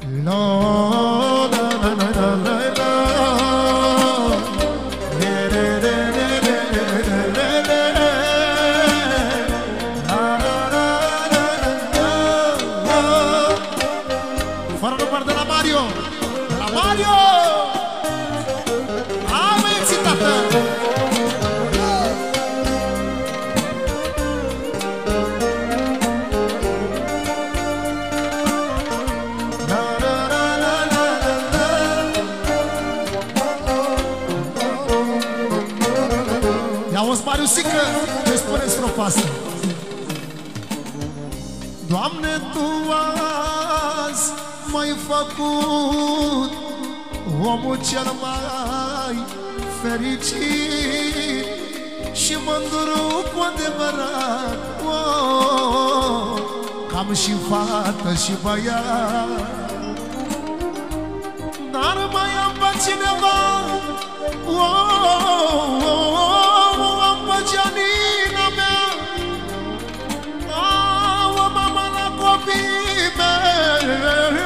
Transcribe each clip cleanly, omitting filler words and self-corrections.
Fără număr de la Mario. De la Mario! Hai mă, excitată! Ia-o-ți, Mariusică, ce spune strofa asta? Doamne, Tu azi m-ai făcut omul cel mai fericit și mândru cu adevărat, oh, cam și fată și băiat. Dar mai am pe cineva, am pe Gianina mea, o mama la copiii mei,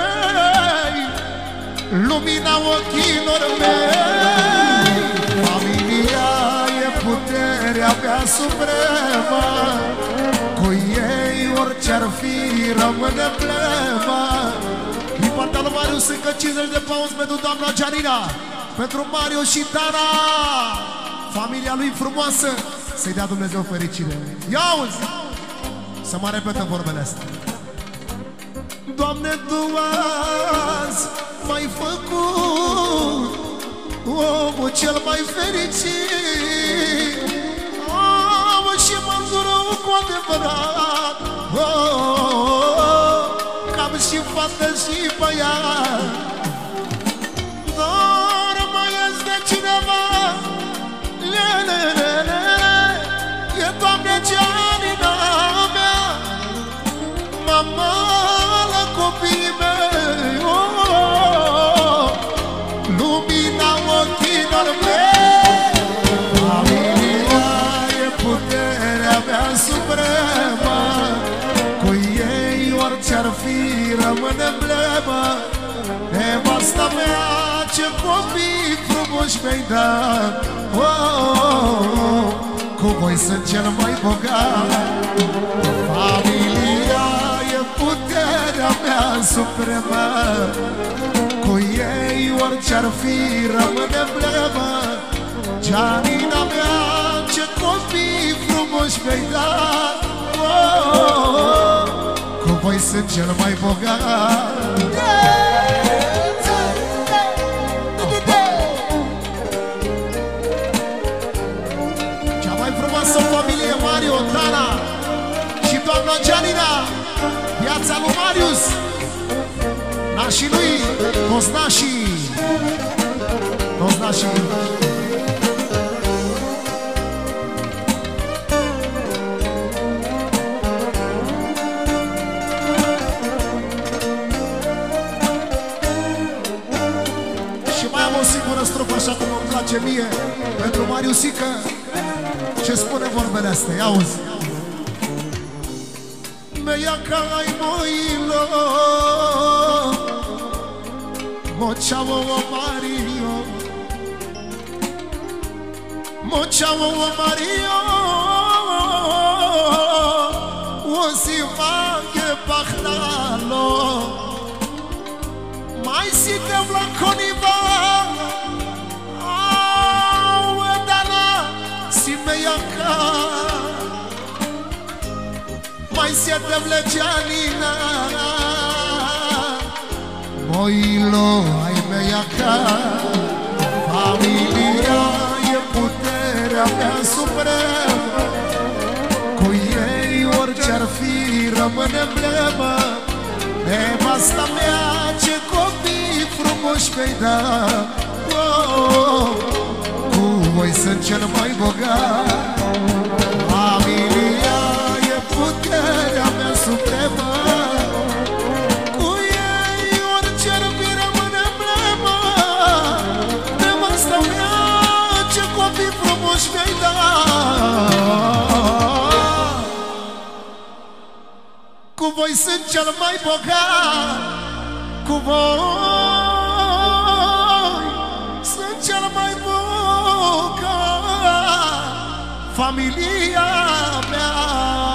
lumina ochilor mei. Familia e puterea mea supremă, cu ei orice-ar fi rămâne plema. Din partea lui Marius încă 50 de pauz pentru doamna Gianina, pentru Mario și Tara, familia lui frumoasă, să-i dea Dumnezeu fericire. Ia-uzi! Să mă repetă vorbele astea. Doamne, Tu azi m-ai făcut omul cel mai fericit, și mândru cu adevărat, cam și fată și băiat. Dar mai este cineva, e Doamne Gianina mea, mama la copiii mei, lumina ochilor mei. Familia e puterea mea supremă, cu ei orice-ar fi rămâne emblemă. Nevasta mea, ce copii frumoși mi-ai dat, cu voi sunt cel mai bogat. Familia e puterea mea supremă, cu ei orice-ar fi rămâne emblemă. Gianina mea, ce copii frumoși mi-ai dat, cu voi sunt cel mai bogat. Cea mai frumoasă familie, Mario, Tana și doamna Gianina, viața lui Marius, nașii lui, toți nașii, toți nașii. O singură strofă, așa cum îmi place mie, pentru Mariusică, ce spune vorbele astea, ia auzi. Meia ca-i moilo, moceavo o Mario, moceavo o Mario, o si fache pahnalo, mai si te vlaconiva. Mai siete Gianina, moilo ai mea ca. Familia e puterea mea supremă, cu ei orice-ar fi rămâne emblemă. Nevasta mea, ce copii frumoși mi-ai dat, cu voi sunt cel mai bogat. Familia e puterea mea supremă, cu ei orice-ar fi rămâne emblemă. Nevasta mea, ce copii frumoși mi-ai dat, cu voi sunt cel mai bogat. Cu voi sunt cel mai bogat, familia mea.